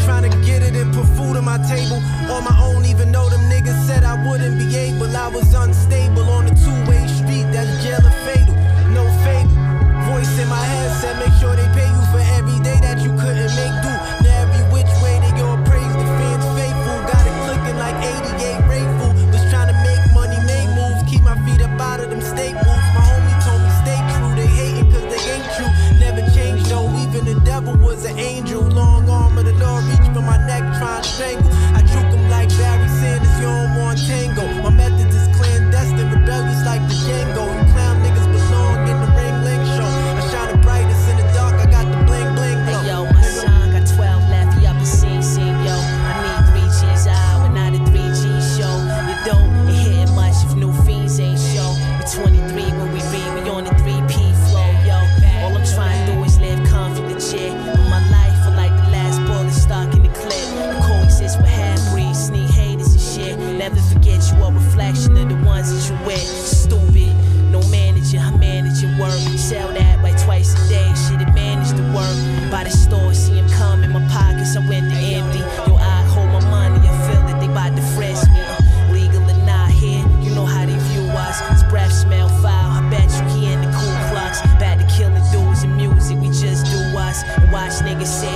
trying to get it and put food on my table. On my own, even though them niggas said I wouldn't be able. I was unstable on the two-way street, that's jail or fatal. No fable. Voice in my head said make sure they pay you for every day that you couldn't make do. Now every which way they all praise the fans faithful. Got it clicking like 88 Rayful. Was trying to make money, make moves, keep my feet up out of them staples. My homie told me stay true, they hating cause they ain't true. Never changed though, even the devil was an angel. Long arm of the Lord reach for my neck trying to strangle. I juke him like Barry Sanders, you don't want tango. My methods is clandestine, rebellious like the Django. You clown niggas belong in the Ring Ling show. I shine the brightest in the dark, I got the bling bling glow. Hey yo, my son got 12 left, he up and sing, yo. I need 3 G's out, but not a 3 G show. You don't hear much if new fiends ain't show. We 23 when we read, we on the 3P flow, yo. All I'm trying to do is live confident, yeah. But my life feel like the last bullet stuck in the clip. The coexist with half-breeds, sneak haters and shit. Never forget you a reflection of the ones that you with. Stupid, no manager, I'm managing work. Sell that like twice a day, shit, it managed to work. By the store, see him come in my pockets, I went to empty. Yo, I hold my money, I feel that they bout to fresh me. Legal or not here, you know how they view us. His breath smell foul, I bet you he in the Ku Klux. Back to killing dudes and music, we just do us. And watch niggas say